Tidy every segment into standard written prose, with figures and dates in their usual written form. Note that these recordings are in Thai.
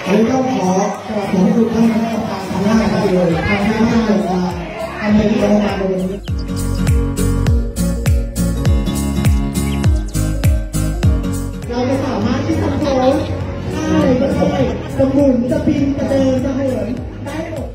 วันนี้ต้องขอกราบขอบคุณท่านคณะกรรมการทำหน้าได้เลยทำให้ท่านเกิดมาทำให้กรรมการในวันนี้เราจะสามารถที่จะโพสได้ก็ได้จะหมุนจะพิมพ์จะเดินจะเหินได้หมด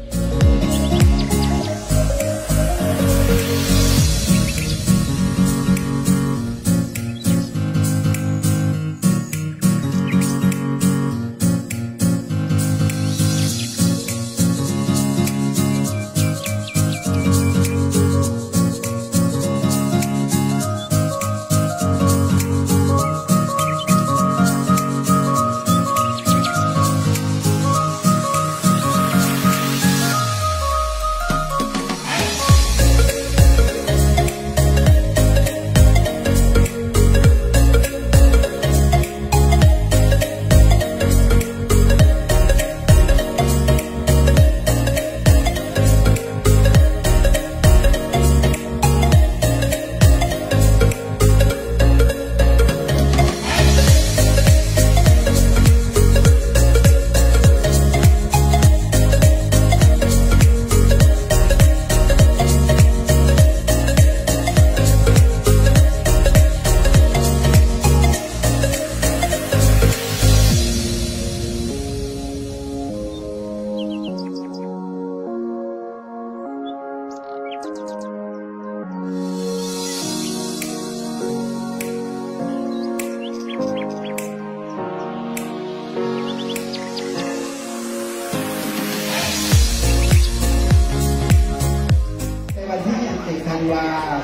ธันวา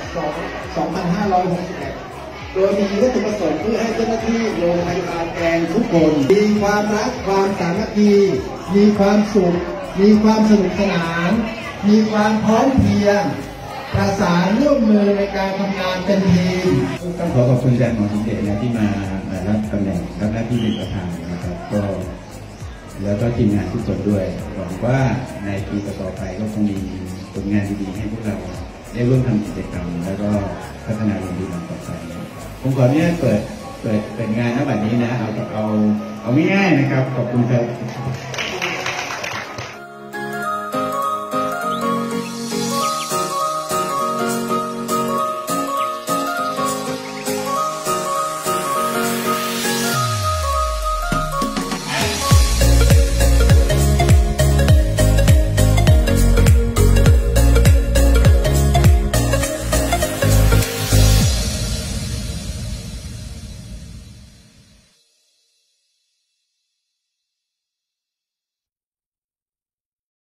2561 โดยมีวัตถุประสงค์เพื่อให้เจ้าหน้าที่โรงพยาบาลแกลงทุกคนมีความรักความสามัคคีมีความสุขมีความสนุกสนานมีความพร้อมเพรียงประสานร่วมมือในการทำงานเป็นทีมต้องขอขอบคุณอาจารย์หมอสมเด็จนะที่มารับตำแหน่งรับหน้าที่เป็นประธานนะครับก็แล้วก็ทีมงานทุกคนด้วยหวังว่าในปีต่อไปก็คงมีผลงานดีๆให้พวกเราได้ร่วมทำกิจกรรมแล้วก็พัฒนาโรงพยาบาลต่อไปผมขออนุญาตเปิดงานณบัดนี้นะเอาง่ายๆนะครับขอบคุณครับ